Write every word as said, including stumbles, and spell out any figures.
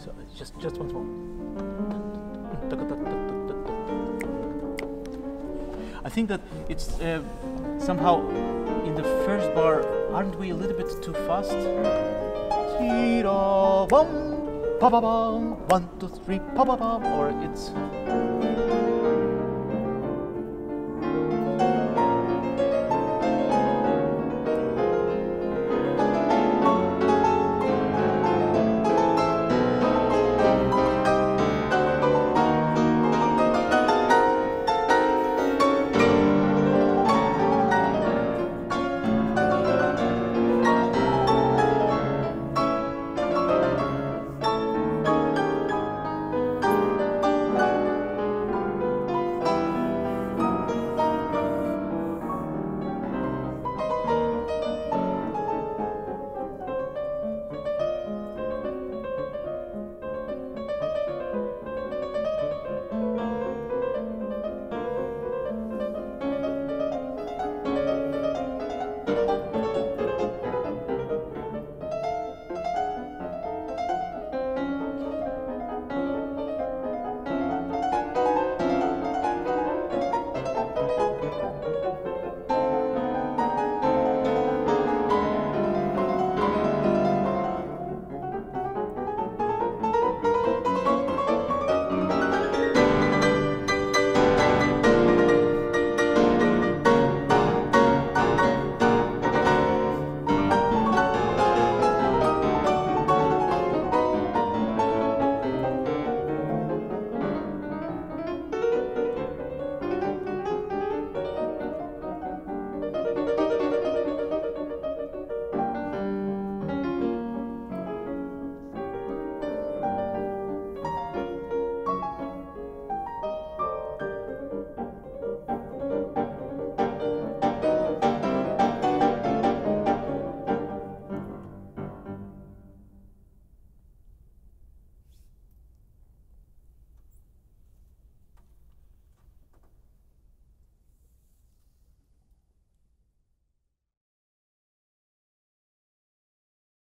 So it's just just once more. I think that it's uh, somehow in the first bar, aren't we a little bit too fast? One, two, three, or it's